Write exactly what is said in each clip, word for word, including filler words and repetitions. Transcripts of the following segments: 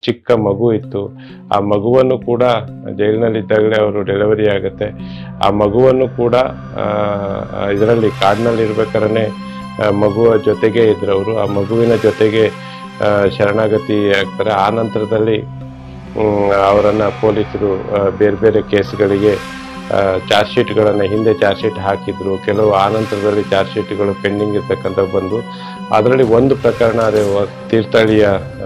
ಚಿಕ್ಕ ಮಗು ಇತ್ತು. ಆ ಮಗುವನ್ನು ಕೂಡ ಜೈಲಿನಲ್ಲಿದ್ದಾಗಲೇ ಅವರು ಡೆಲಿವರಿ ಆಗುತ್ತೆ. ಆ ಮಗುವನ್ನು ಕೂಡ ಇದರಲ್ಲಿ ಕಾಡಿನಲ್ಲಿ ಇರ್ಬೇಕಾದ್ರೆ ಮಗುವ ಜೊತೆಗೆ ಇದ್ರು ಅವರು. ಆ ಮಗುವಿನ ಜೊತೆಗೆ ಶರಣಾಗತಿ ಆಗ್ತಾರೆ. ಆ ನಂತರದಲ್ಲಿ ಅವರನ್ನು ಪೊಲೀಸರು ಬೇರೆ ಬೇರೆ ಕೇಸ್ಗಳಿಗೆ ಚಾರ್ಜ್ ಶೀಟ್ಗಳನ್ನು ಹಿಂದೆ ಚಾರ್ಜ್ ಶೀಟ್ ಹಾಕಿದ್ರು. ಕೆಲವು ಆ ನಂತರದಲ್ಲಿ ಚಾರ್ಜ್ ಶೀಟ್ಗಳು ಪೆಂಡಿಂಗ್ ಇರ್ತಕ್ಕಂಥ ಬಂದು ಅದರಲ್ಲಿ ಒಂದು ಪ್ರಕರಣ ಅದೇ ತೀರ್ಥಹಳ್ಳಿಯ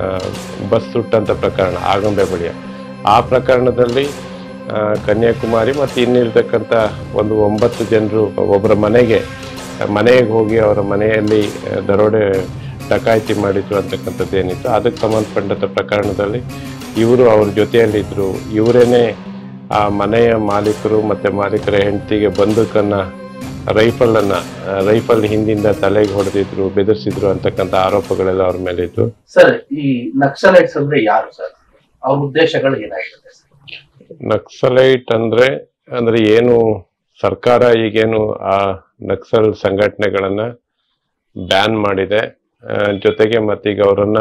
ಬಸ್ ಸುಟ್ಟಂಥ ಪ್ರಕರಣ ಆಗಂಬೆ ಬಳಿಯ. ಆ ಪ್ರಕರಣದಲ್ಲಿ ಕನ್ಯಾಕುಮಾರಿ ಮತ್ತು ಇನ್ನಿರ್ತಕ್ಕಂಥ ಒಂದು ಒಂಬತ್ತು ಜನರು ಒಬ್ಬರ ಮನೆಗೆ ಮನೆಗೆ ಹೋಗಿ ಅವರ ಮನೆಯಲ್ಲಿ ದರೋಡೆ ಡಕಾಯಿತಿ ಮಾಡಿದ್ರು ಅಂತಕ್ಕಂಥದ್ದು ಏನಿತ್ತು, ಅದಕ್ಕೆ ಸಂಬಂಧಪಟ್ಟಂಥ ಪ್ರಕರಣದಲ್ಲಿ ಇವರು ಅವ್ರ ಜೊತೆಯಲ್ಲಿದ್ದರು. ಇವರೇನೆ ಆ ಮನೆಯ ಮಾಲೀಕರು ಮತ್ತು ಮಾಲೀಕರ ಹೆಂಡತಿಗೆ ಬಂದೂಕನ್ನು ರೈಫಲನ್ನು ರೈಫಲ್ ಹಿಂದಿಂದ ತಲೆಗೆ ಹೊಡೆದಿದ್ರು, ಬೆದರಿಸಿದ್ರು ಅಂತಕ್ಕಂಥ ಆರೋಪಗಳೆಲ್ಲ ಅವ್ರ ಮೇಲೆ ಇತ್ತು. ಸರ್, ಈ ನಕ್ಸಲೈಟ್ಸ್ ಅಂದ್ರೆ ಯಾರು ಸರ್? ಅವ್ರ ಉದ್ದೇಶಗಳು ಏನಾಗಿರುತ್ತೆ? ನಕ್ಸಲೈಟ್ ಅಂದ್ರೆ ಅಂದ್ರೆ ಏನು, ಸರ್ಕಾರ ಈಗೇನು ಆ ನಕ್ಸಲ್ ಸಂಘಟನೆಗಳನ್ನ ಬ್ಯಾನ್ ಮಾಡಿದೆ, ಜೊತೆಗೆ ಮತ್ತೀಗ ಅವರನ್ನ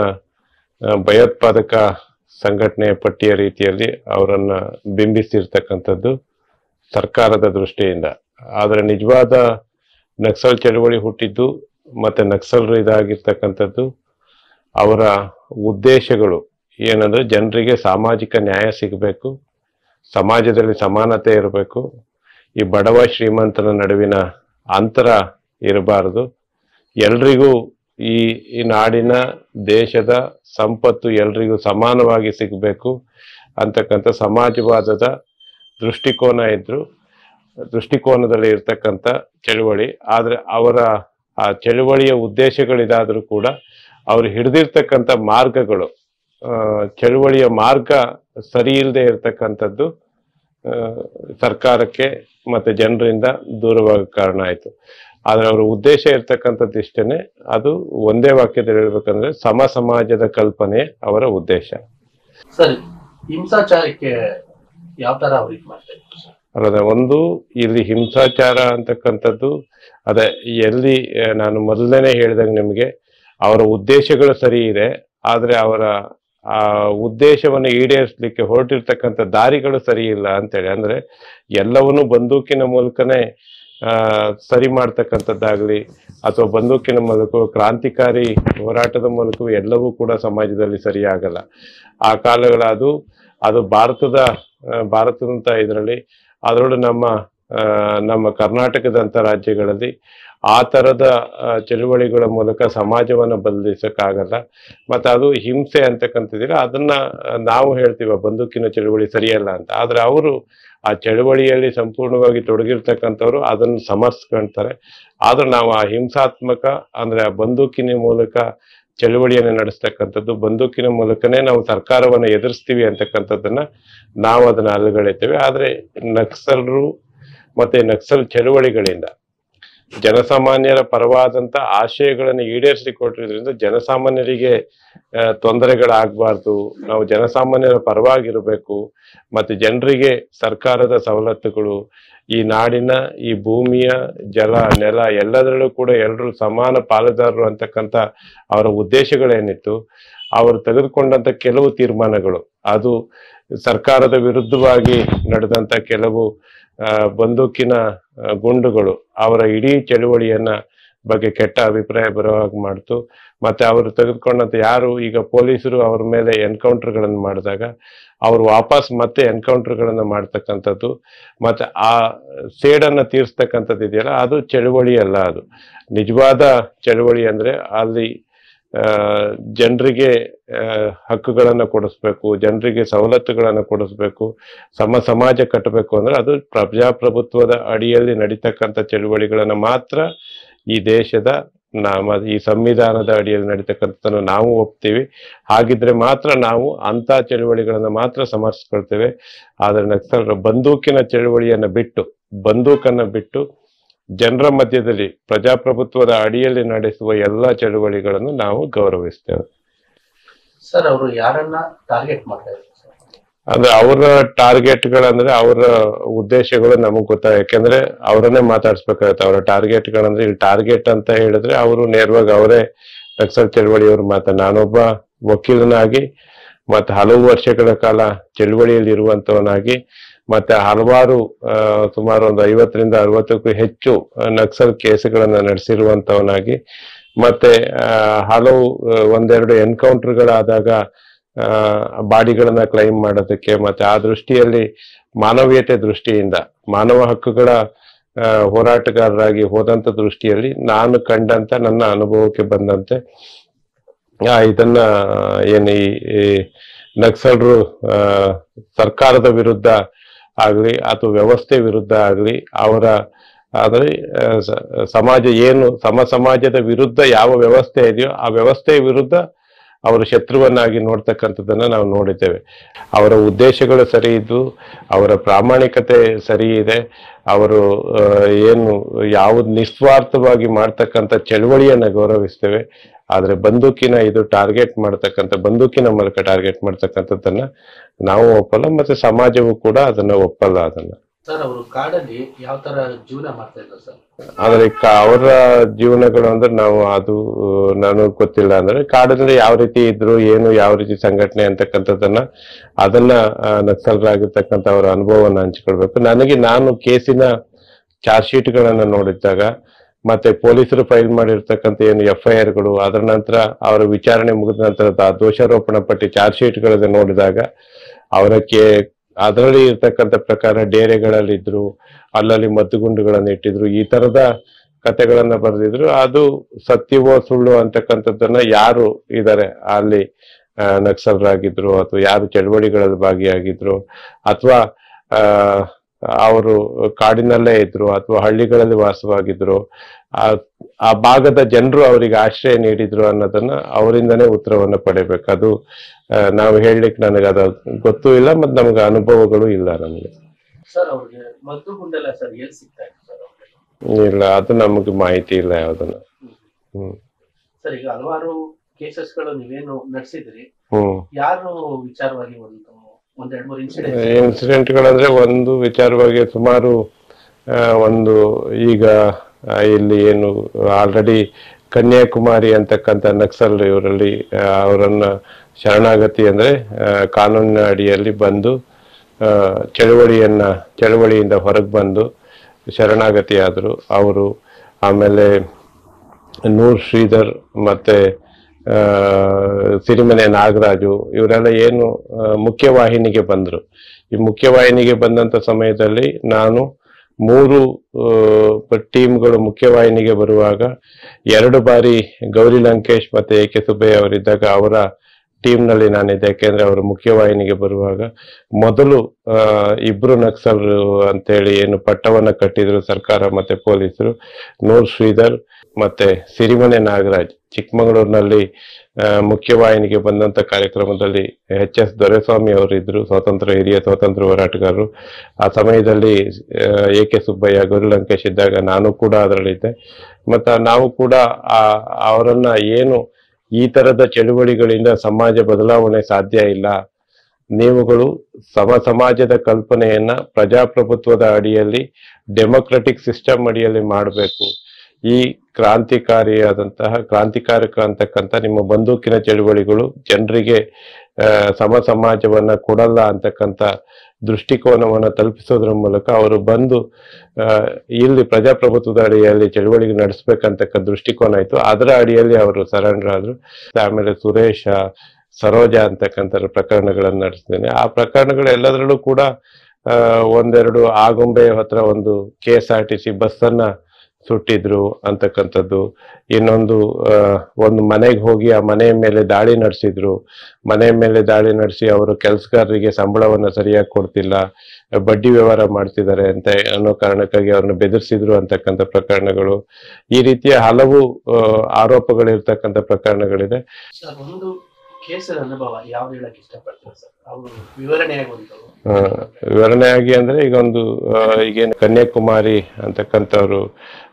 ಭಯೋತ್ಪಾದಕ ಸಂಘಟನೆಯ ಪಟ್ಟಿಯ ರೀತಿಯಲ್ಲಿ ಅವರನ್ನ ಬಿಂಬಿಸಿರ್ತಕ್ಕಂಥದ್ದು ಸರ್ಕಾರದ ದೃಷ್ಟಿಯಿಂದ. ಆದರೆ ನಿಜವಾದ ನಕ್ಸಲ್ ಚಳವಳಿ ಹುಟ್ಟಿದ್ದು ಮತ್ತೆ ನಕ್ಸಲರು ಇದಾಗಿರ್ತಕ್ಕಂಥದ್ದು ಅವರ ಉದ್ದೇಶಗಳು ಏನಂದ್ರೆ ಜನರಿಗೆ ಸಾಮಾಜಿಕ ನ್ಯಾಯ ಸಿಗಬೇಕು, ಸಮಾಜದಲ್ಲಿ ಸಮಾನತೆ ಇರಬೇಕು, ಈ ಬಡವ ಶ್ರೀಮಂತನ ನಡುವಿನ ಅಂತರ ಇರಬಾರದು, ಎಲ್ರಿಗೂ ಈ ಈ ನಾಡಿನ ದೇಶದ ಸಂಪತ್ತು ಎಲ್ರಿಗೂ ಸಮಾನವಾಗಿ ಸಿಗಬೇಕು ಅಂತಕ್ಕಂಥ ಸಮಾಜವಾದದ ದೃಷ್ಟಿಕೋನ ಇದ್ರು ದೃಷ್ಟಿಕೋನದಲ್ಲಿ ಇರ್ತಕ್ಕಂಥ ಚಳುವಳಿ. ಆದರೆ ಅವರ ಆ ಚಳುವಳಿಯ ಉದ್ದೇಶಗಳಿದಾದರೂ ಕೂಡ ಅವರು ಹಿಡಿದಿರ್ತಕ್ಕಂಥ ಮಾರ್ಗಗಳು, ಚಳುವಳಿಯ ಮಾರ್ಗ ಸರಿ ಇಲ್ಲದೆ ಇರತಕ್ಕಂಥದ್ದು ಸರ್ಕಾರಕ್ಕೆ ಮತ್ತೆ ಜನರಿಂದ ದೂರವಾಗ ಕಾರಣ ಆಯಿತು. ಆದರೆ ಅವರ ಉದ್ದೇಶ ಇರ್ತಕ್ಕಂಥದ್ದು ಇಷ್ಟೇನೆ, ಅದು ಒಂದೇ ವಾಕ್ಯದಲ್ಲಿ ಹೇಳ್ಬೇಕಂದ್ರೆ ಸಮ ಸಮಾಜದ ಕಲ್ಪನೆ ಅವರ ಉದ್ದೇಶ. ಸರಿ, ಹಿಂಸಾಚಾರಕ್ಕೆ ಯಾವ ತರ ಅವ್ರಿಗೆ ಮಾಡ್ತಾರೆ? ಅಲ್ಲದ ಒಂದು ಇಲ್ಲಿ ಹಿಂಸಾಚಾರ ಅಂತಕ್ಕಂಥದ್ದು ಅದೇ ಎಲ್ಲಿ ನಾನು ಮೊದಲನೇ ಹೇಳಿದಾಗ ನಿಮಗೆ ಅವರ ಉದ್ದೇಶಗಳು ಸರಿ ಇದೆ, ಆದರೆ ಅವರ ಆ ಉದ್ದೇಶವನ್ನು ಈಡೇರಿಸಲಿಕ್ಕೆ ಹೊರಟಿರ್ತಕ್ಕಂಥ ದಾರಿಗಳು ಸರಿ ಇಲ್ಲ ಅಂತೇಳಿ. ಅಂದ್ರೆ ಎಲ್ಲವನ್ನೂ ಬಂದೂಕಿನ ಮೂಲಕನೇ ಆ ಸರಿ ಮಾಡ್ತಕ್ಕಂಥದ್ದಾಗ್ಲಿ ಅಥವಾ ಬಂದೂಕಿನ ಮೂಲಕ ಕ್ರಾಂತಿಕಾರಿ ಹೋರಾಟದ ಮೂಲಕವೂ ಎಲ್ಲವೂ ಕೂಡ ಸಮಾಜದಲ್ಲಿ ಸರಿಯಾಗಲ್ಲ. ಆ ಕಾಲಗಳ ಅದು ಅದು ಭಾರತದ ಭಾರತದಂತ ಇದರಲ್ಲಿ ಅದರಲ್ಲೂ ನಮ್ಮ ನಮ್ಮ ಕರ್ನಾಟಕದಂಥ ರಾಜ್ಯಗಳಲ್ಲಿ ಆ ಥರದ ಚಳುವಳಿಗಳ ಮೂಲಕ ಸಮಾಜವನ್ನು ಬದಲಿಸಕ್ಕಾಗಲ್ಲ. ಮತ್ತು ಅದು ಹಿಂಸೆ ಅಂತಕ್ಕಂಥದ್ದಿಲ್ಲ, ಅದನ್ನ ನಾವು ಹೇಳ್ತೀವಿ ಬಂದೂಕಿನ ಚಳುವಳಿ ಸರಿಯಲ್ಲ ಅಂತ. ಆದರೆ ಅವರು ಆ ಚಳುವಳಿಯಲ್ಲಿ ಸಂಪೂರ್ಣವಾಗಿ ತೊಡಗಿರ್ತಕ್ಕಂಥವ್ರು ಅದನ್ನು ಸಮರ್ಥಿಸ್ಕೊಳ್ತಾರೆ. ಆದ್ರೆ ನಾವು ಆ ಹಿಂಸಾತ್ಮಕ ಅಂದ್ರೆ ಆ ಬಂದೂಕಿನ ಮೂಲಕ ಚಳುವಳಿಯನ್ನು ನಡೆಸ್ತಕ್ಕಂಥದ್ದು, ಬಂದೂಕಿನ ಮೂಲಕನೇ ನಾವು ಸರ್ಕಾರವನ್ನು ಎದುರಿಸ್ತೀವಿ ಅಂತಕ್ಕಂಥದ್ದನ್ನ ನಾವು ಅದನ್ನ ಅಲುಗಳೆತ್ತೇವೆ. ಆದರೆ ನಕ್ಸಲರು ಮತ್ತೆ ನಕ್ಸಲ್ ಚಳುವಳಿಗಳಿಂದ ಜನಸಾಮಾನ್ಯರ ಪರವಾದಂತ ಆಶಯಗಳನ್ನು ಈಡೇರಿಸಿ ಕೊಟ್ಟಿದ್ರಿಂದ ಜನಸಾಮಾನ್ಯರಿಗೆ ತೊಂದರೆಗಳಾಗಬಾರ್ದು, ನಾವು ಜನಸಾಮಾನ್ಯರ ಪರವಾಗಿರಬೇಕು, ಮತ್ತೆ ಜನರಿಗೆ ಸರ್ಕಾರದ ಸವಲತ್ತುಗಳು, ಈ ನಾಡಿನ ಈ ಭೂಮಿಯ ಜಲ ನೆಲ ಎಲ್ಲದರಲ್ಲೂ ಕೂಡ ಎಲ್ಲರೂ ಸಮಾನ ಪಾಲುದಾರರು ಅಂತಕ್ಕಂಥ ಅವರ ಉದ್ದೇಶಗಳೇನಿತ್ತು, ಅವರು ತೆಗೆದುಕೊಂಡಂತ ಕೆಲವು ತೀರ್ಮಾನಗಳು ಅದು ಸರ್ಕಾರದ ವಿರುದ್ಧವಾಗಿ ನಡೆದಂತ ಕೆಲವು ಬಂದೂಕಿನ ಗುಂಡುಗಳು ಅವರ ಇಡೀ ಚಳುವಳಿಯನ್ನ ಬಗ್ಗೆ ಕೆಟ್ಟ ಅಭಿಪ್ರಾಯ ಬರೋ ಹಾಗೆ ಮಾಡ್ತು. ಮತ್ತೆ ಅವರು ತೆಗೆದುಕೊಂಡಂತ ಯಾರು ಈಗ ಪೊಲೀಸರು ಅವ್ರ ಮೇಲೆ ಎನ್ಕೌಂಟರ್ಗಳನ್ನು ಮಾಡಿದಾಗ ಅವರು ವಾಪಸ್ ಮತ್ತೆ ಎನ್ಕೌಂಟರ್ಗಳನ್ನು ಮಾಡ್ತಕ್ಕಂಥದ್ದು ಮತ್ತೆ ಆ ಸೇಡನ್ನ ತೀರಿಸ್ತಕ್ಕಂಥದ್ದು ಇದೆಯಲ್ಲ, ಅದು ಚಳುವಳಿ ಅಲ್ಲ. ಅದು ನಿಜವಾದ ಚಳುವಳಿ ಅಂದ್ರೆ ಅಲ್ಲಿ ಜನರಿಗೆ ಹಕ್ಕುಗಳನ್ನು ಕೊಡಿಸ್ಬೇಕು, ಜನರಿಗೆ ಸವಲತ್ತುಗಳನ್ನು ಕೊಡಿಸ್ಬೇಕು, ಸಮ ಸಮಾಜ ಕಟ್ಟಬೇಕು ಅಂದ್ರೆ ಅದು ಪ್ರಜಾಪ್ರಭುತ್ವದ ಅಡಿಯಲ್ಲಿ ನಡೀತಕ್ಕಂಥ ಚಳುವಳಿಗಳನ್ನು ಮಾತ್ರ ಈ ದೇಶದ ನಮ್ಮ ಈ ಸಂವಿಧಾನದ ಅಡಿಯಲ್ಲಿ ನಡೀತಕ್ಕಂಥದ್ದನ್ನು ನಾವು ಒಪ್ತೀವಿ. ಹಾಗಿದ್ರೆ ಮಾತ್ರ ನಾವು ಅಂತ ಚಳುವಳಿಗಳನ್ನು ಮಾತ್ರ ಸಮರ್ಥಿಸ್ಕೊಳ್ತೇವೆ. ಆದರೆ ನಕ್ಸಲರ ಬಂದೂಕಿನ ಚಳುವಳಿಯನ್ನ ಬಿಟ್ಟು ಬಂದೂಕನ್ನ ಬಿಟ್ಟು ಜನರ ಮಧ್ಯದಲ್ಲಿ ಪ್ರಜಾಪ್ರಭುತ್ವದ ಅಡಿಯಲ್ಲಿ ನಡೆಸುವ ಎಲ್ಲ ಚಳುವಳಿಗಳನ್ನು ನಾವು ಗೌರವಿಸ್ತೇವೆ. ಸರ್, ಅವರು ಯಾರನ್ನ ಟಾರ್ಗೆಟ್ ಮಾಡ್ತಾರೆ? ಅಂದ್ರೆ ಅವರ ಟಾರ್ಗೆಟ್ಗಳಂದ್ರೆ ಅವರ ಉದ್ದೇಶಗಳು ನಮಗ್ ಗೊತ್ತಾಗ, ಯಾಕೆಂದ್ರೆ ಅವರನ್ನೇ ಮಾತಾಡ್ಸ್ಬೇಕಾಗತ್ತೆ. ಅವರ ಟಾರ್ಗೆಟ್ಗಳಂದ್ರೆ ಇಲ್ಲಿ ಟಾರ್ಗೆಟ್ ಅಂತ ಹೇಳಿದ್ರೆ ಅವರು ನೇರವಾಗಿ ಅವರೇ ನಕ್ಸಲ್ ಚಳವಳಿಯವರು ಮಾತಾಡ. ನಾನೊಬ್ಬ ವಕೀಲನಾಗಿ ಮತ್ತೆ ಹಲವು ವರ್ಷಗಳ ಕಾಲ ಚಳುವಳಿಯಲ್ಲಿ ಇರುವಂತವನಾಗಿ ಮತ್ತೆ ಹಲವಾರು ಸುಮಾರು ಒಂದು ಐವತ್ತರಿಂದ ಅರವತ್ತಕ್ಕೂ ಹೆಚ್ಚು ನಕ್ಸಲ್ ಕೇಸುಗಳನ್ನ ನಡೆಸಿರುವಂತವನಾಗಿ ಮತ್ತೆ ಹಲವು ಒಂದೆರಡು ಎನ್ಕೌಂಟರ್ಗಳಾದಾಗ ಆ ಬಾಡಿಗಳನ್ನ ಕ್ಲೈಮ್ ಮಾಡೋದಕ್ಕೆ ಮತ್ತೆ ಆ ದೃಷ್ಟಿಯಲ್ಲಿ ಮಾನವೀಯತೆ ದೃಷ್ಟಿಯಿಂದ ಮಾನವ ಹಕ್ಕುಗಳ ಹೋರಾಟಗಾರರಾಗಿ ಹೋದಂತ ದೃಷ್ಟಿಯಲ್ಲಿ ನಾನು ಕಂಡಂತ ನನ್ನ ಅನುಭವಕ್ಕೆ ಬಂದಂತೆ ಆ ಇದನ್ನ ಏನು ಈ ನಕ್ಸಲರು ಆ ಸರ್ಕಾರದ ವಿರುದ್ಧ ಆಗ್ಲಿ ಅಥವಾ ವ್ಯವಸ್ಥೆ ವಿರುದ್ಧ ಆಗ್ಲಿ ಅವರ ಆದ್ರೆ ಸಮಾಜ ಏನು ಸಮ ಸಮಾಜದ ವಿರುದ್ಧ ಯಾವ ವ್ಯವಸ್ಥೆ ಇದೆಯೋ ಆ ವ್ಯವಸ್ಥೆಯ ವಿರುದ್ಧ ಅವರು ಶತ್ರುವನ್ನಾಗಿ ನೋಡ್ತಕ್ಕಂಥದ್ದನ್ನ ನಾವು ನೋಡಿದ್ದೇವೆ. ಅವರ ಉದ್ದೇಶಗಳು ಸರಿ ಇದ್ದು ಅವರ ಪ್ರಾಮಾಣಿಕತೆ ಸರಿ ಇದೆ. ಅವರು ಏನು ಯಾವ್ದು ನಿಸ್ವಾರ್ಥವಾಗಿ ಮಾಡ್ತಕ್ಕಂಥ ಚಳವಳಿಯನ್ನ ಗೌರವಿಸ್ತೇವೆ. ಆದ್ರೆ ಬಂದೂಕಿನ ಇದು ಟಾರ್ಗೆಟ್ ಮಾಡ್ತಕ್ಕಂಥ ಬಂದೂಕಿನ ಮೂಲಕ ಟಾರ್ಗೆಟ್ ಮಾಡ್ತಕ್ಕಂಥದ್ದನ್ನ ನಾವು ಒಪ್ಪಲ್ಲ, ಮತ್ತೆ ಸಮಾಜವು ಕೂಡ ಅದನ್ನ ಒಪ್ಪಲ್ಲ. ಅದನ್ನ ಸರ್ ಅವರು ಕಾಡಲ್ಲಿ ಯಾವ ತರ ಜೀವನ ಮಾಡ್ತಾ ಇದ್ರು ಸರ್? ಆದ್ರೆ ಅವರ ಜೀವನಗಳು ಅಂದ್ರೆ ನಾವು ಅದು ನಾನು ಗೊತ್ತಿಲ್ಲ. ಅಂದ್ರೆ ಕಾಡಿನಲ್ಲಿ ಯಾವ ರೀತಿ ಇದ್ರು, ಏನು ಯಾವ ರೀತಿ ಸಂಘಟನೆ ಅಂತಕ್ಕಂಥದ್ದನ್ನ ಅದನ್ನ ನಕ್ಸಲರಾಗಿರ್ತಕ್ಕಂಥ ಅವರ ಅನುಭವವನ್ನ ಹಂಚಿಕೊಳ್ಬೇಕು. ನನಗೆ ನಾನು ಕೇಸಿನ ಚಾರ್ಜ್ ಶೀಟ್ ಗಳನ್ನ ನೋಡಿದಾಗ ಮತ್ತೆ ಪೊಲೀಸರು ಫೈಲ್ ಮಾಡಿರ್ತಕ್ಕಂಥ ಏನು ಎಫ್ ಐ ಆರ್ ಗಳು, ಅದರ ನಂತರ ಅವರ ವಿಚಾರಣೆ ಮುಗಿದ ನಂತರದ ದೋಷಾರೋಪಣ ಪಟ್ಟಿ ಚಾರ್ಜ್ ಶೀಟ್ ಗಳನ್ನ ನೋಡಿದಾಗ ಅವರಕ್ಕೆ ಅದರಲ್ಲಿ ಇರ್ತಕ್ಕಂಥ ಪ್ರಕಾರ ಡೇರೆಗಳಲ್ಲಿ ಇದ್ರು, ಅಲ್ಲಲ್ಲಿ ಮದ್ದುಗುಂಡುಗಳನ್ನ ಇಟ್ಟಿದ್ರು, ಈ ತರದ ಕಥೆಗಳನ್ನ ಬರೆದಿದ್ರು. ಅದು ಸತ್ಯವೋ ಸುಳ್ಳು ಅಂತಕ್ಕಂಥದ್ದನ್ನ ಯಾರು ಇದ್ದಾರೆ ಅಲ್ಲಿ ನಕ್ಸಲರಾಗಿದ್ರು ಅಥವಾ ಯಾರು ಚಳವಳಿಗಳಲ್ಲಿ ಭಾಗಿಯಾಗಿದ್ರು ಅಥವಾ ಆ ಅವರು ಕಾಡಿನಲ್ಲೇ ಇದ್ರು ಅಥವಾ ಹಳ್ಳಿಗಳಲ್ಲಿ ವಾಸವಾಗಿದ್ರು, ಆ ಆ ಭಾಗದ ಜನರು ಅವರಿಗೆ ಆಶ್ರಯ ನೀಡಿದ್ರು ಅನ್ನೋದನ್ನ ಅವರಿಂದನೇ ಉತ್ತರವನ್ನ ಪಡಿಬೇಕು. ಅದು ನಾವು ಹೇಳಲಿಕ್ಕೆ ನನಗೆ ಅದು ಗೊತ್ತೂ ಇಲ್ಲ ಮತ್ತೆ ನಮ್ಗೆ ಅನುಭವಗಳು ಇಲ್ಲ ನಮಗೆ. ಇಲ್ಲ, ಅದು ನಮಗೆ ಮಾಹಿತಿ ಇಲ್ಲ ಯಾವ್ದನ್ನ. ಹ್ಮ್ ಸರ್, ಈಗ ಹಲವಾರು ಕೇಸಸ್ಗಳು ನೀವೇನು ನಡೆಸಿದ್ರಿ, ಯಾರು ವಿಚಾರವಾಗಿ ಒಂದು ಒಂದೆರಡು ಮೂರು ಇನ್ಸಿಡೆಂಟ್ ಇನ್ಸಿಡೆಂಟ್ಗಳಂದ್ರೆ ಒಂದು ವಿಚಾರವಾಗಿ ಸುಮಾರು ಒಂದು ಈಗ ಇಲ್ಲಿ ಏನು ಆಲ್ರೆಡಿ ಕನ್ಯಾಕುಮಾರಿ ಅಂತಕ್ಕಂಥ ನಕ್ಸಲ್ ಇವರಲ್ಲಿ ಅವರನ್ನ ಶರಣಾಗತಿ ಅಂದ್ರೆ ಕಾನೂನಿನ ಅಡಿಯಲ್ಲಿ ಬಂದು ಚಳವಳಿಯನ್ನ ಚಳವಳಿಯಿಂದ ಹೊರಗೆ ಬಂದು ಶರಣಾಗತಿ ಆದ್ರು ಅವರು. ಆಮೇಲೆ ನೂರ್ ಶ್ರೀಧರ್ ಮತ್ತೆ ಆ ಸಿರಿಮನೆ ನಾಗರಾಜು ಇವರೆಲ್ಲ ಏನು ಮುಖ್ಯವಾಹಿನಿಗೆ ಬಂದ್ರು. ಈ ಮುಖ್ಯವಾಹಿನಿಗೆ ಬಂದಂತ ಸಮಯದಲ್ಲಿ ನಾನು ಮೂರು ಟೀಮ್ಗಳು ಮುಖ್ಯವಾಹಿನಿಗೆ ಬರುವಾಗ ಎರಡು ಬಾರಿ ಗೌರಿ ಲಂಕೇಶ್ ಮತ್ತೆ ಎ ಕೆ ಸುಬ್ಬಯ್ಯ ಅವರಿದ್ದಾಗ ಅವರ ಟೀಮ್ ನಲ್ಲಿ ನಾನಿದ್ದೆ. ಯಾಕೆಂದ್ರೆ ಅವರು ಮುಖ್ಯವಾಹಿನಿಗೆ ಬರುವಾಗ ಮೊದಲು ಅಹ್ ಇಬ್ರು ನಕ್ಸಲರು ಅಂತೇಳಿ ಏನು ಪಟ್ಟವನ್ನ ಕಟ್ಟಿದ್ರು ಸರ್ಕಾರ ಮತ್ತೆ ಪೊಲೀಸರು, ನೂರ್ ಶ್ರೀಧರ್ ಮತ್ತೆ ಸಿರಿಮನೆ ನಾಗರಾಜ್ ಚಿಕ್ಕಮಗಳೂರಿನಲ್ಲಿ ಮುಖ್ಯವಾಹಿನಿಗೆ ಬಂದಂತ ಕಾರ್ಯಕ್ರಮದಲ್ಲಿ ಎಚ್ ಎಸ್ ದೊರೆಸ್ವಾಮಿ ಅವರಿದ್ರು, ಸ್ವಾತಂತ್ರ್ಯ ಹಿರಿಯ ಸ್ವಾತಂತ್ರ್ಯ ಹೋರಾಟಗಾರರು. ಆ ಸಮಯದಲ್ಲಿ ಎ ಕೆ ಸುಬ್ಬಯ್ಯ, ಗೌರಿ ಲಂಕೇಶ್ ಇದ್ದಾಗ ನಾನು ಕೂಡ ಅದರಲ್ಲಿದ್ದೆ. ಮತ್ತ ನಾವು ಕೂಡ ಆ ಅವರನ್ನ ಏನು ಈ ತರದ ಚಳುವಳಿಗಳಿಂದ ಸಮಾಜ ಬದಲಾವಣೆ ಸಾಧ್ಯ ಇಲ್ಲ, ನೀವುಗಳು ಸಮ ಸಮಾಜದ ಕಲ್ಪನೆಯನ್ನ ಪ್ರಜಾಪ್ರಭುತ್ವದ ಅಡಿಯಲ್ಲಿ ಡೆಮೊಕ್ರೆಟಿಕ್ ಸಿಸ್ಟಮ್ ಅಡಿಯಲ್ಲಿ ಮಾಡಬೇಕು, ಈ ಕ್ರಾಂತಿಕಾರಿಯಾದಂತಹ ಕ್ರಾಂತಿಕಾರಕ ಅಂತಕ್ಕಂಥ ನಿಮ್ಮ ಬಂದೂಕಿನ ಚಳುವಳಿಗಳು ಜನರಿಗೆ ಅಹ್ ಸಮ ಸಮಾಜವನ್ನ ಕೊಡಲ್ಲ ಅಂತಕ್ಕಂಥ ದೃಷ್ಟಿಕೋನವನ್ನ ತಲುಪಿಸೋದ್ರ ಮೂಲಕ ಅವರು ಬಂದು ಅಹ್ ಇಲ್ಲಿ ಪ್ರಜಾಪ್ರಭುತ್ವದ ಅಡಿಯಲ್ಲಿ ಚಳುವಳಿಗೆ ನಡೆಸ್ಬೇಕಂತಕ್ಕ ದೃಷ್ಟಿಕೋನ ಇತ್ತು. ಅದರ ಅಡಿಯಲ್ಲಿ ಅವರು ಸರೆಂಡರ್ ಆದ್ರು. ಆಮೇಲೆ ಸುರೇಶ, ಸರೋಜ ಅಂತಕ್ಕಂಥ ಪ್ರಕರಣಗಳನ್ನು ನಡೆಸ್ತೇನೆ. ಆ ಪ್ರಕರಣಗಳು ಎಲ್ಲದರಲ್ಲೂ ಕೂಡ ಅಹ್ ಒಂದೆರಡು ಆಗುಂಬೆ ಹತ್ರ ಒಂದು K S R T C bus ಅನ್ನ ಸುಟ್ಟಿದ್ರು ಅಂತಕ್ಕಂಥದ್ದು. ಇನ್ನೊಂದು ಅಹ್ ಒಂದು ಮನೆಗೆ ಹೋಗಿ ಆ ಮನೆಯ ಮೇಲೆ ದಾಳಿ ನಡೆಸಿದ್ರು. ಮನೆ ಮೇಲೆ ದಾಳಿ ನಡೆಸಿ ಅವರು ಕೆಲಸಗಾರರಿಗೆ ಸಂಬಳವನ್ನ ಸರಿಯಾಗಿ ಕೊಡ್ತಿಲ್ಲ, ಬಡ್ಡಿ ವ್ಯವಹಾರ ಮಾಡ್ತಿದ್ದಾರೆ ಅಂತ ಅನ್ನೋ ಕಾರಣಕ್ಕಾಗಿ ಅವ್ರನ್ನ ಬೆದರಿಸಿದ್ರು ಅಂತಕ್ಕಂಥ ಪ್ರಕರಣಗಳು. ಈ ರೀತಿಯ ಹಲವು ಆರೋಪಗಳಿರ್ತಕ್ಕಂಥ ಪ್ರಕರಣಗಳಿದೆ. ಒಂದು ಕೇಸರ ಅನುಭವ ಯಾವ್ದು ಹೇಳಕ್ ಇಷ್ಟಪಡ್ತಾರೆ ಸರ್? ಅವರು ವಿವರಣೆಯಾಗಿ ಒಂದು ವಿವರಣೆಯಾಗಿ ಅಂದ್ರೆ ಈಗ ಒಂದು ಈಗೇನು ಕನ್ಯಾಕುಮಾರಿ ಅಂತಕ್ಕಂಥವ್ರು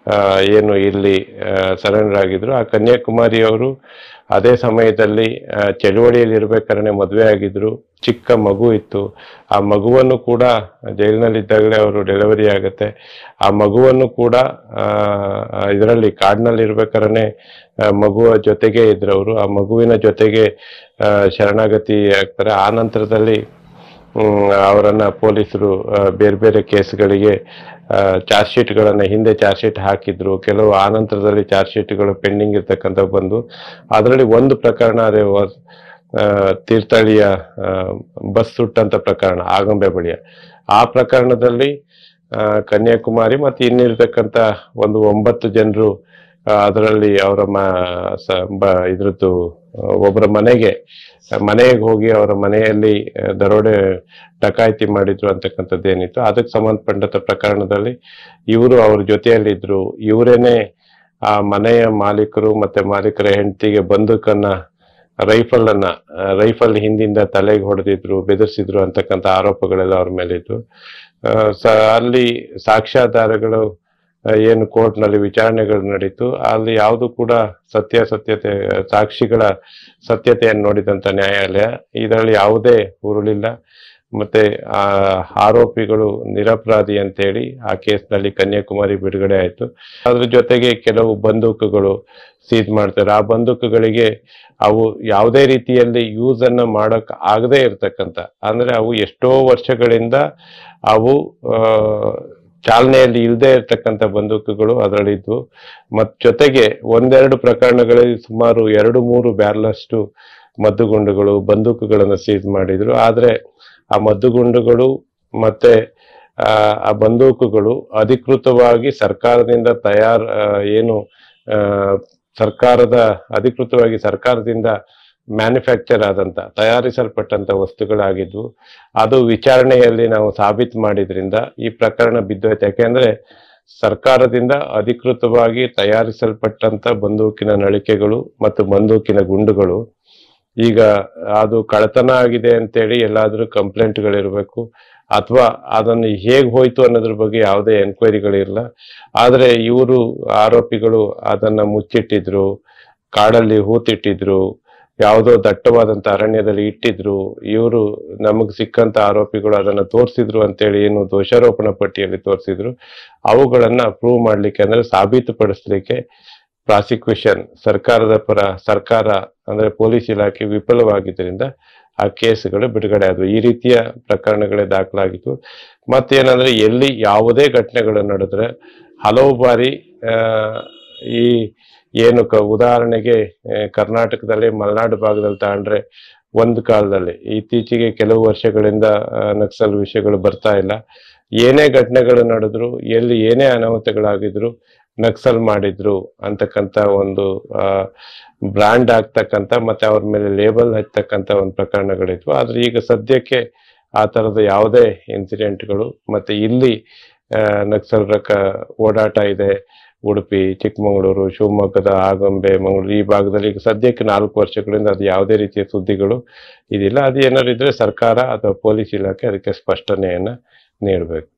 ಏನು ಇಲ್ಲಿ ಸರೆಂಡರ್ ಆಗಿದ್ರು. ಆ ಕನ್ಯಾಕುಮಾರಿ ಅವರು ಅದೇ ಸಮಯದಲ್ಲಿ ಚಳುವಳಿಯಲ್ಲಿ ಇರ್ಬೇಕಾದ್ರೆ ಮದುವೆ ಆಗಿದ್ರು, ಚಿಕ್ಕ ಮಗು ಇತ್ತು. ಆ ಮಗುವನ್ನು ಕೂಡ ಜೈಲಿನಲ್ಲಿದ್ದಾಗಲೇ ಅವರು ಡೆಲಿವರಿ ಆಗುತ್ತೆ. ಆ ಮಗುವನ್ನು ಕೂಡ ಇದರಲ್ಲಿ ಕಾಡಿನಲ್ಲಿ ಇರ್ಬೇಕಾದ್ರೆ ಮಗುವ ಜೊತೆಗೆ ಇದ್ರು ಅವರು. ಆ ಮಗುವಿನ ಜೊತೆಗೆ ಶರಣಾಗತಿ ಆಗ್ತಾರೆ. ಆ ನಂತರದಲ್ಲಿ ಅವರನ್ನ ಪೊಲೀಸರು ಬೇರೆ ಬೇರೆ ಕೇಸ್ಗಳಿಗೆ ಚಾರ್ಜ್ ಶೀಟ್ಗಳನ್ನು ಹಿಂದೆ ಚಾರ್ಜ್ ಶೀಟ್ ಹಾಕಿದ್ರು. ಕೆಲವು ಆ ನಂತರದಲ್ಲಿ ಚಾರ್ಜ್ ಶೀಟ್ಗಳು ಪೆಂಡಿಂಗ್ ಇರ್ತಕ್ಕಂಥ ಬಂದು ಅದರಲ್ಲಿ ಒಂದು ಪ್ರಕರಣ ಅದೇ ತೀರ್ಥಹಳ್ಳಿಯ ಬಸ್ ಸುಟ್ಟಂತ ಪ್ರಕರಣ ಆಗುಂಬೆ ಬಳಿಯ. ಆ ಪ್ರಕರಣದಲ್ಲಿ ಕನ್ಯಾಕುಮಾರಿ ಮತ್ತು ಇನ್ನಿರ್ತಕ್ಕಂಥ ಒಂದು ಒಂಬತ್ತು ಜನರು ಅದರಲ್ಲಿ ಅವರ ಮ ಇದ್ರದ್ದು ಒಬ್ಬರ ಮನೆಗೆ ಮನೆಗೆ ಹೋಗಿ ಅವರ ಮನೆಯಲ್ಲಿ ದರೋಡೆ ಡಕಾಯಿತಿ ಮಾಡಿದ್ರು ಅಂತಕ್ಕಂಥದ್ದು ಏನಿತ್ತು, ಅದಕ್ಕೆ ಸಂಬಂಧಪಟ್ಟಂತ ಪ್ರಕರಣದಲ್ಲಿ ಇವರು ಅವ್ರ ಜೊತೆಯಲ್ಲಿದ್ರು. ಇವರೇನೆ ಆ ಮನೆಯ ಮಾಲೀಕರು ಮತ್ತೆ ಮಾಲೀಕರ ಹೆಂಡತಿಗೆ ಬಂದೂಕನ್ನ ರೈಫಲ್ ಅನ್ನ ರೈಫಲ್ ಹಿಂದಿಂದ ತಲೆಗೆ ಹೊಡೆದಿದ್ರು, ಬೆದರಿಸಿದ್ರು ಅಂತಕ್ಕಂಥ ಆರೋಪಗಳೆಲ್ಲ ಅವ್ರ ಮೇಲಿದ್ರು. ಅಲ್ಲಿ ಸಾಕ್ಷ್ಯಾಧಾರಗಳು ಏನು ಕೋರ್ಟ್ ನಲ್ಲಿ ವಿಚಾರಣೆಗಳು ನಡೀತು, ಅಲ್ಲಿ ಯಾವುದು ಕೂಡ ಸತ್ಯಾಸತ್ಯತೆ ಸಾಕ್ಷಿಗಳ ಸತ್ಯತೆಯನ್ನು ನೋಡಿದಂತ ನ್ಯಾಯಾಲಯ ಇದರಲ್ಲಿ ಯಾವುದೇ ಹುರುಳಿಲ್ಲ. ಮತ್ತೆ ಆ ಆರೋಪಿಗಳು ನಿರಪರಾಧಿ ಅಂತೇಳಿ ಆ ಕೇಸ್ನಲ್ಲಿ ಕನ್ಯಾಕುಮಾರಿ ಬಿಡುಗಡೆ ಆಯ್ತು. ಅದ್ರ ಜೊತೆಗೆ ಕೆಲವು ಬಂದೂಕುಗಳು ಸೀಜ್ ಮಾಡ್ತಾರೆ. ಆ ಬಂದೂಕುಗಳಿಗೆ ಅವು ಯಾವುದೇ ರೀತಿಯಲ್ಲಿ ಯೂಸ್ ಅನ್ನ ಮಾಡಕ್ ಆಗದೆ ಇರ್ತಕ್ಕಂಥ, ಅಂದ್ರೆ ಅವು ಎಷ್ಟೋ ವರ್ಷಗಳಿಂದ ಅವು ಚಾಲನೆಯಲ್ಲಿ ಇಲ್ಲದೆ ಇರ್ತಕ್ಕಂಥ ಬಂದೂಕುಗಳು ಅದರಲ್ಲಿದ್ವು. ಮತ್ ಜೊತೆಗೆ ಒಂದೆರಡು ಪ್ರಕರಣಗಳಲ್ಲಿ ಸುಮಾರು ಎರಡು ಮೂರು ಬ್ಯಾರಲಷ್ಟು ಮದ್ದುಗುಂಡುಗಳು ಬಂದೂಕುಗಳನ್ನು ಸೀಜ್ ಮಾಡಿದ್ರು. ಆದ್ರೆ ಆ ಮದ್ದುಗುಂಡುಗಳು ಮತ್ತೆ ಆ ಬಂದೂಕುಗಳು ಅಧಿಕೃತವಾಗಿ ಸರ್ಕಾರದಿಂದ ತಯಾರ್ ಏನು ಸರ್ಕಾರದ ಅಧಿಕೃತವಾಗಿ ಸರ್ಕಾರದಿಂದ ಮ್ಯಾನುಫ್ಯಾಕ್ಚರ್ ಆದಂತ ತಯಾರಿಸಲ್ಪಟ್ಟಂತ ವಸ್ತುಗಳಾಗಿದ್ವು. ಅದು ವಿಚಾರಣೆಯಲ್ಲಿ ನಾವು ಸಾಬೀತು ಮಾಡಿದ್ರಿಂದ ಈ ಪ್ರಕರಣ ಬಿದ್ದೋಯ್ತು. ಯಾಕೆಂದ್ರೆ ಸರ್ಕಾರದಿಂದ ಅಧಿಕೃತವಾಗಿ ತಯಾರಿಸಲ್ಪಟ್ಟಂತ ಬಂದೂಕಿನ ನಳಿಕೆಗಳು ಮತ್ತು ಬಂದೂಕಿನ ಗುಂಡುಗಳು ಈಗ ಅದು ಕಳ್ಳತನ ಆಗಿದೆ ಅಂತೇಳಿ ಎಲ್ಲಾದ್ರೂ ಕಂಪ್ಲೇಂಟ್ಗಳಿರ್ಬೇಕು, ಅಥವಾ ಅದನ್ನು ಹೇಗ್ ಹೋಯ್ತು ಅನ್ನೋದ್ರ ಬಗ್ಗೆ ಯಾವುದೇ ಎನ್ಕ್ವೈರಿಗಳಿರಲ್ಲ. ಆದ್ರೆ ಇವರು ಆರೋಪಿಗಳು ಅದನ್ನ ಮುಚ್ಚಿಟ್ಟಿದ್ರು, ಕಾಡಲ್ಲಿ ಹೂತಿಟ್ಟಿದ್ರು, ಯಾವುದೋ ದಟ್ಟವಾದಂತ ಅರಣ್ಯದಲ್ಲಿ ಇಟ್ಟಿದ್ರು. ಇವರು ನಮಗ್ ಸಿಕ್ಕಂತ ಆರೋಪಿಗಳು ಅದನ್ನ ತೋರಿಸಿದ್ರು ಅಂತೇಳಿ ಏನು ದೋಷಾರೋಪಣಾ ಪಟ್ಟಿಯಲ್ಲಿ ತೋರಿಸಿದ್ರು, ಅವುಗಳನ್ನ ಪ್ರೂವ್ ಮಾಡ್ಲಿಕ್ಕೆ ಅಂದ್ರೆ ಸಾಬೀತುಪಡಿಸ್ಲಿಕ್ಕೆ ಪ್ರಾಸಿಕ್ಯೂಷನ್ ಸರ್ಕಾರದ ಪರ ಸರ್ಕಾರ ಅಂದ್ರೆ ಪೊಲೀಸ್ ಇಲಾಖೆ ವಿಫಲವಾಗಿದ್ದರಿಂದ ಆ ಕೇಸ್ಗಳು ಬಿಡುಗಡೆ ಆದವು. ಈ ರೀತಿಯ ಪ್ರಕರಣಗಳೇ ದಾಖಲಾಗಿತ್ತು. ಮತ್ತೇನಂದ್ರೆ ಎಲ್ಲಿ ಯಾವುದೇ ಘಟನೆಗಳು ನಡೆದ್ರೆ ಹಲವು ಬಾರಿ ಆ ಈ ಏನು ಕ ಉದಾಹರಣೆಗೆ ಕರ್ನಾಟಕದಲ್ಲಿ ಮಲೆನಾಡು ಭಾಗದಲ್ಲಿ ತಗೊಂಡ್ರೆ ಒಂದು ಕಾಲದಲ್ಲಿ, ಇತ್ತೀಚೆಗೆ ಕೆಲವು ವರ್ಷಗಳಿಂದ ನಕ್ಸಲ್ ವಿಷಯಗಳು ಬರ್ತಾ ಇಲ್ಲ. ಏನೇ ಘಟನೆಗಳು ನಡೆದ್ರು, ಎಲ್ಲಿ ಏನೇ ಅನಾಹುತಗಳಾಗಿದ್ರು ನಕ್ಸಲ್ ಮಾಡಿದ್ರು ಅಂತಕ್ಕಂಥ ಒಂದು ಆ ಬ್ರ್ಯಾಂಡ್ ಆಗ್ತಕ್ಕಂಥ ಮತ್ತೆ ಅವ್ರ ಮೇಲೆ ಲೇಬಲ್ ಹಚ್ಚತಕ್ಕಂಥ ಒಂದು ಪ್ರಕರಣಗಳಿದ್ವು. ಆದ್ರೆ ಈಗ ಸದ್ಯಕ್ಕೆ ಆ ತರದ ಯಾವುದೇ ಇನ್ಸಿಡೆಂಟ್ಗಳು ಮತ್ತೆ ಇಲ್ಲಿ ನಕ್ಸಲರ ಓಡಾಟ ಇದೆ. ಉಡುಪಿ, ಚಿಕ್ಕಮಗಳೂರು, ಶಿವಮೊಗ್ಗದ ಆಗುಂಬೆ, ಮಂಗಳೂರು ಈ ಭಾಗದಲ್ಲಿ ಈಗ ಸದ್ಯಕ್ಕೆ ನಾಲ್ಕು ವರ್ಷಗಳಿಂದ ಅದು ಯಾವುದೇ ರೀತಿಯ ಸುದ್ದಿಗಳು ಇದಿಲ್ಲ. ಅದು ಏನಾದ್ರು ಇದ್ರೆ ಸರ್ಕಾರ ಅಥವಾ ಪೊಲೀಸ್ ಇಲಾಖೆ ಅದಕ್ಕೆ ಸ್ಪಷ್ಟನೆಯನ್ನ ನೀಡಬೇಕು.